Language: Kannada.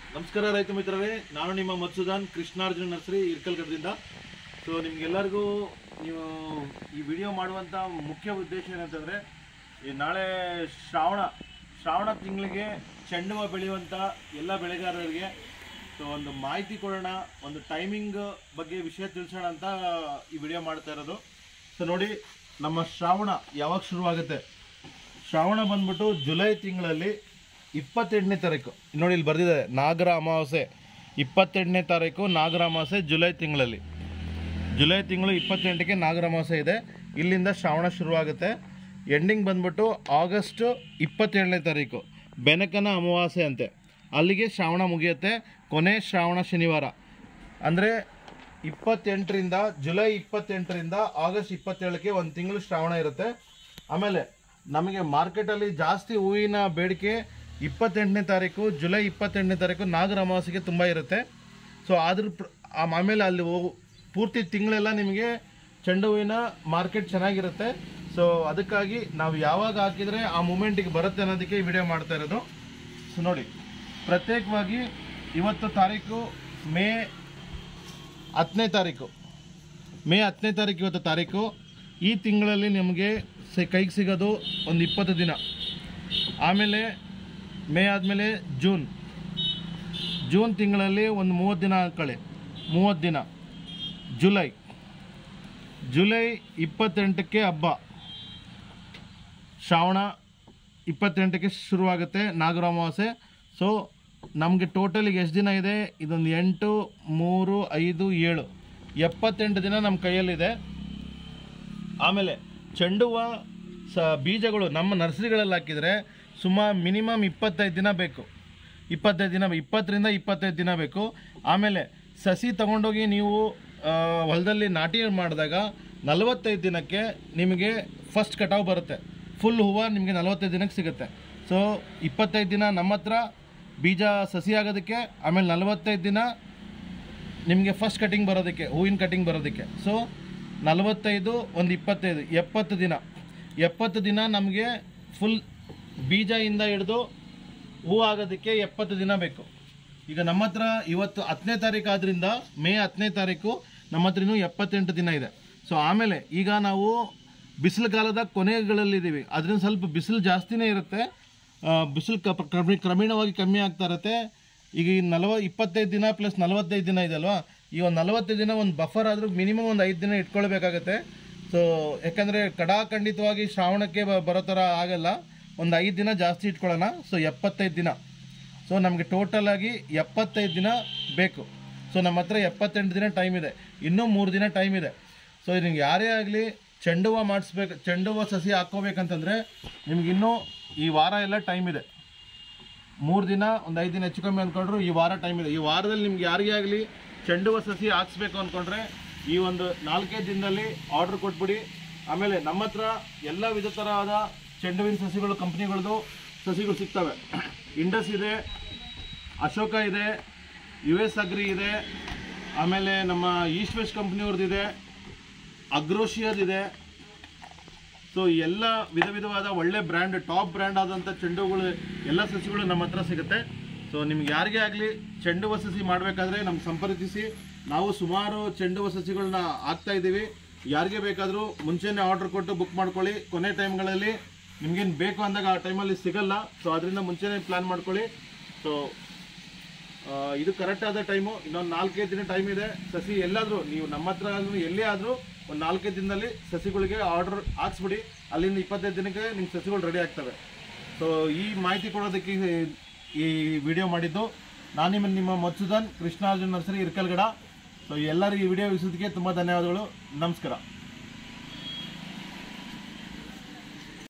ನಮಸ್ಕಾರ ರೈತ ಮಿತ್ರರೇ, ನಾನು ನಿಮ್ಮ ಮಧುಸೂದನ್ ಕೃಷ್ಣಾರ್ಜುನ ನರ್ಸರಿ ಇರ್ಕಲ್ಗಡದಿಂದ. ಸೊ ನಿಮಗೆಲ್ಲರಿಗೂ ನೀವು ಈ ವಿಡಿಯೋ ಮಾಡುವಂಥ ಮುಖ್ಯ ಉದ್ದೇಶ ಏನಂತಂದರೆ, ಈ ನಾಳೆ ಶ್ರಾವಣ ತಿಂಗಳಿಗೆ ಚೆಂಡು ಹೂವು ಬೆಳೆಯುವಂಥ ಎಲ್ಲ ಬೆಳೆಗಾರರಿಗೆ ಸೊ ಒಂದು ಮಾಹಿತಿ ಕೊಡೋಣ, ಒಂದು ಟೈಮಿಂಗ್ ಬಗ್ಗೆ ವಿಷಯ ತಿಳಿಸೋಣ ಅಂತ ಈ ವಿಡಿಯೋ ಮಾಡ್ತಾ ಇರೋದು. ಸೊ ನೋಡಿ, ನಮ್ಮ ಶ್ರಾವಣ ಯಾವಾಗ ಶುರುವಾಗುತ್ತೆ? ಶ್ರಾವಣ ಬಂದ್ಬಿಟ್ಟು ಜುಲೈ ತಿಂಗಳಲ್ಲಿ 28ನೇ ತಾರೀಕು. ನೋಡಿ ಇಲ್ಲಿ ಬರ್ದಿದೆ, ನಾಗರ ಅಮಾವಾಸ್ಯೆ 28ನೇ ತಾರೀಕು ನಾಗರ ಅಮಾವಾಸ್ಯೆ ಜುಲೈ ತಿಂಗಳಲ್ಲಿ. ಜುಲೈ ತಿಂಗಳು 28ಕ್ಕೆ ನಾಗರ ಅಮಾವಾಸ್ಯೆ ಇದೆ. ಇಲ್ಲಿಂದ ಶ್ರಾವಣ ಶುರುವಾಗುತ್ತೆ. ಎಂಡಿಂಗ್ ಬಂದ್ಬಿಟ್ಟು ಆಗಸ್ಟ್ 27ನೇ ತಾರೀಕು ಬೆನಕನ ಅಮಾವಾಸ್ಯೆ ಅಂತೆ. ಅಲ್ಲಿಗೆ ಶ್ರಾವಣ ಮುಗಿಯುತ್ತೆ. ಕೊನೆ ಶ್ರಾವಣ ಶನಿವಾರ ಅಂದರೆ 28ರಿಂದ ಜುಲೈ 28ರಿಂದ ಆಗಸ್ಟ್ 27ಕ್ಕೆ ಒಂದು ತಿಂಗಳು ಶ್ರಾವಣ ಇರುತ್ತೆ. ಆಮೇಲೆ ನಮಗೆ ಮಾರ್ಕೆಟಲ್ಲಿ ಜಾಸ್ತಿ ಹೂವಿನ ಬೇಡಿಕೆ 28ನೇ ತಾರೀಕು, ಜುಲೈ 28ನೇ ತಾರೀಕು ನಾಗರ ಅಮಾವಾಸ್ಯೆಗೆ ತುಂಬ ಇರುತ್ತೆ. ಸೊ ಆಮೇಲೆ ಅಲ್ಲಿ ಪೂರ್ತಿ ತಿಂಗಳೆಲ್ಲ ನಿಮಗೆ ಚೆಂಡು ಹೂವಿನ ಮಾರ್ಕೆಟ್ ಚೆನ್ನಾಗಿರುತ್ತೆ. ಸೊ ಅದಕ್ಕಾಗಿ ನಾವು ಯಾವಾಗ ಹಾಕಿದರೆ ಆ ಮೂಮೆಂಟಿಗೆ ಬರುತ್ತೆ ಅನ್ನೋದಕ್ಕೆ ಈ ವಿಡಿಯೋ ಮಾಡ್ತಾ ಇರೋದು. ಸೊ ನೋಡಿ, ಪ್ರತ್ಯೇಕವಾಗಿ ಇವತ್ತು ತಾರೀಕು ಮೇ 10ನೇ ತಾರೀಕು ಇವತ್ತು ತಾರೀಕು. ಈ ತಿಂಗಳಲ್ಲಿ ನಿಮಗೆ ಕೈಗೆ ಸಿಗೋದು ಒಂದು 20 ದಿನ. ಆಮೇಲೆ ಮೇ ಆದಮೇಲೆ ಜೂನ್ ತಿಂಗಳಲ್ಲಿ ಒಂದು 30 ದಿನ ಹಾಕೊಳ್ಳಿ, 30 ದಿನ. ಜುಲೈ 28ಕ್ಕೆ ಹಬ್ಬ, ಶ್ರಾವಣ 28ಕ್ಕೆ ಶುರುವಾಗುತ್ತೆ ನಾಗರ ಅಮಾವಾಸ್ಯೆ. ಸೊ ನಮಗೆ ಟೋಟಲಿಗೆ ಎಷ್ಟು ದಿನ ಇದೆ? ಇದೊಂದು 8, 3, 5, 7 78 ದಿನ ನಮ್ಮ ಕೈಯಲ್ಲಿದೆ. ಆಮೇಲೆ ಚೆಂಡು ಹೂವು ಬೀಜಗಳು ನಮ್ಮ ನರ್ಸರಿಗಳಲ್ಲಿ ಹಾಕಿದರೆ ಮಿನಿಮಮ್ 25 ದಿನ ಬೇಕು. 20ರಿಂದ 25 ದಿನ ಬೇಕು. ಆಮೇಲೆ ಸಸಿ ತಗೊಂಡೋಗಿ ನೀವು ಹೊಲದಲ್ಲಿ ನಾಟಿ ಮಾಡಿದಾಗ 45 ದಿನಕ್ಕೆ ನಿಮಗೆ ಫಸ್ಟ್ ಕಟಾವು ಬರುತ್ತೆ. ಫುಲ್ ಹೂವು ನಿಮಗೆ 45 ದಿನಕ್ಕೆ ಸಿಗುತ್ತೆ. ಸೊ 25 ದಿನ ನಮ್ಮ ಹತ್ರ ಬೀಜ ಸಸಿ ಆಗೋದಕ್ಕೆ, ಆಮೇಲೆ 45 ದಿನ ನಿಮಗೆ ಫಸ್ಟ್ ಕಟಿಂಗ್ ಬರೋದಕ್ಕೆ, ಹೂವಿನ ಕಟಿಂಗ್ ಬರೋದಕ್ಕೆ. ಸೊ 45 ಒಂದು 25 70 ದಿನ ನಮಗೆ ಫುಲ್ ಬೀಜದಿಂದ ಹಿಡಿದು ಹೂ ಆಗೋದಕ್ಕೆ 70 ದಿನ ಬೇಕು. ಈಗ ನಮ್ಮ ಹತ್ರ ಇವತ್ತು 10ನೇ ತಾರೀಕು ಆದ್ದರಿಂದ ಮೇ 10ನೇ ತಾರೀಕು ನಮ್ಮ ಹತ್ರ ಇನ್ನೂ 78 ದಿನ ಇದೆ. ಸೊ ಆಮೇಲೆ ಈಗ ನಾವು ಬಿಸಿಲು ಕಾಲದ ಕೊನೆಗಳಲ್ಲಿದ್ದೀವಿ. ಅದರಿಂದ ಸ್ವಲ್ಪ ಬಿಸಿಲು ಜಾಸ್ತಿನೇ ಇರುತ್ತೆ. ಬಿಸಿಲು ಕ್ರಮೇಣವಾಗಿ ಕಮ್ಮಿ ಆಗ್ತಾ ಇರುತ್ತೆ. ಈಗ 25 ದಿನ ಪ್ಲಸ್ 45 ದಿನ ಇದೆ ಅಲ್ವಾ? ಈ ಒಂದು 45 ದಿನ ಒಂದು ಬಫರ್ ಆದರೂ ಮಿನಿಮಮ್ ಒಂದು 5 ದಿನ ಇಟ್ಕೊಳ್ಬೇಕಾಗತ್ತೆ. ಸೊ ಯಾಕಂದರೆ ಖಂಡಿತವಾಗಿ ಶ್ರಾವಣಕ್ಕೆ ಬರೋ ಥರ ಆಗಲ್ಲ. ಒಂದು 5 ದಿನ ಜಾಸ್ತಿ ಇಟ್ಕೊಳ್ಳೋಣ. ಸೊ 75 ದಿನ. ಸೊ ನಮಗೆ ಟೋಟಲಾಗಿ 75 ದಿನ ಬೇಕು. ಸೊ ನಮ್ಮ ಹತ್ರ 78 ದಿನ ಟೈಮ್ ಇದೆ. ಇನ್ನೂ 3 ದಿನ ಟೈಮ್ ಇದೆ. ಸೊ ನಿಮ್ಗೆ ಯಾರೇ ಆಗಲಿ ಚೆಂಡು ಹೂವು ಸಸಿ ಹಾಕ್ಕೋಬೇಕಂತಂದರೆ ನಿಮಗಿನ್ನೂ ಈ ವಾರ ಎಲ್ಲ ಟೈಮ್ ಇದೆ. 3 ದಿನ ಒಂದು 5 ದಿನ ಹೆಚ್ಚು ಕಮ್ಮಿ ಅಂದ್ಕೊಂಡ್ರು ಈ ವಾರ ಟೈಮ್ ಇದೆ. ಈ ವಾರದಲ್ಲಿ ನಿಮ್ಗೆ ಯಾರಿಗೇ ಆಗಲಿ ಚೆಂಡು ಹೂವು ಸಸಿ ಹಾಕ್ಸ್ಬೇಕು ಅಂದ್ಕೊಂಡ್ರೆ ಈ ಒಂದು 4-5 ದಿನದಲ್ಲಿ ಆರ್ಡ್ರ್ ಕೊಟ್ಬಿಡಿ. ಆಮೇಲೆ ನಮ್ಮ ಹತ್ರ ಎಲ್ಲ ವಿಧ ಥರವಾದ ಚೆಂಡು ಹೂವಿನ ಸಸಿಗಳು, ಕಂಪ್ನಿಗಳದ್ದು ಸಸಿಗಳು ಸಿಗ್ತವೆ. ಇಂಡಸ್ ಇದೆ, ಅಶೋಕ ಇದೆ, US ಅಗ್ರಿ ಇದೆ, ಆಮೇಲೆ ನಮ್ಮ ಈಸ್ಟ್ ವೆಸ್ಟ್ ಕಂಪ್ನಿಯವ್ರದ್ದಿದೆ, ಅಗ್ರೋಶಿಯರ್ದಿದೆ. ಸೊ ಎಲ್ಲ ವಿಧವಾದ ಒಳ್ಳೆ ಬ್ರ್ಯಾಂಡ್, ಟಾಪ್ ಬ್ರ್ಯಾಂಡ್ ಆದಂಥ ಚೆಂಡು ಹೂಗಳು ಎಲ್ಲ ಸಸಿಗಳು ನಮ್ಮ ಹತ್ರ ಸಿಗುತ್ತೆ. ಸೊ ನಿಮ್ಗೆ ಯಾರಿಗೇ ಆಗಲಿ ಚೆಂಡು ಹೂವು ಸಸಿ ಮಾಡಬೇಕಾದ್ರೆ ನಮ್ಗೆ ಸಂಪರ್ಕಿಸಿ. ನಾವು ಸುಮಾರು ಚೆಂಡು ಹೂವು ಸಸಿಗಳನ್ನ ಹಾಕ್ತಾ ಇದ್ದೀವಿ. ಯಾರಿಗೆ ಬೇಕಾದರೂ ಮುಂಚೆನೇ ಆರ್ಡ್ರ್ ಕೊಟ್ಟು ಬುಕ್ ಮಾಡ್ಕೊಳ್ಳಿ. ಕೊನೆ ಟೈಮ್ಗಳಲ್ಲಿ ನಿಮ್ಗೇನು ಬೇಕು ಅಂದಾಗ ಆ ಟೈಮಲ್ಲಿ ಸಿಗಲ್ಲ. ಸೊ ಅದರಿಂದ ಮುಂಚೆನೇ ಪ್ಲ್ಯಾನ್ ಮಾಡ್ಕೊಳ್ಳಿ. ಸೊ ಇದು ಕರೆಕ್ಟ್ ಆದ ಟೈಮು. ಇನ್ನೊಂದು 4-5 ದಿನ ಟೈಮ್ ಇದೆ. ಸಸಿ ಎಲ್ಲಾದರೂ ನೀವು ನಮ್ಮ ಹತ್ರ ಆದರೂ ಎಲ್ಲೇ ಆದರೂ ಒಂದು 4-5 ದಿನದಲ್ಲಿ ಸಸಿಗಳಿಗೆ ಆರ್ಡರ್ ಹಾಕ್ಸ್ಬಿಡಿ. ಅಲ್ಲಿಂದ 25 ದಿನಕ್ಕೆ ನಿಮ್ಮ ಸಸಿಗಳು ರೆಡಿ ಆಗ್ತವೆ. ಸೊ ಈ ಮಾಹಿತಿ ಕೊಡೋದಕ್ಕೆ ಈ ವಿಡಿಯೋ ಮಾಡಿದ್ದು ನಾನು ನಿಮ್ಮ ಮಧುಸೂದನ್ ಕೃಷ್ಣಾರ್ಜುನ ನರ್ಸರಿ ಇರ್ಕಲ್ಗಡ. ಸೊ ಎಲ್ಲರಿಗೂ ಈ ವಿಡಿಯೋ ವೀಕ್ಷಿಸೋದಕ್ಕೆ ತುಂಬ ಧನ್ಯವಾದಗಳು. ನಮಸ್ಕಾರ.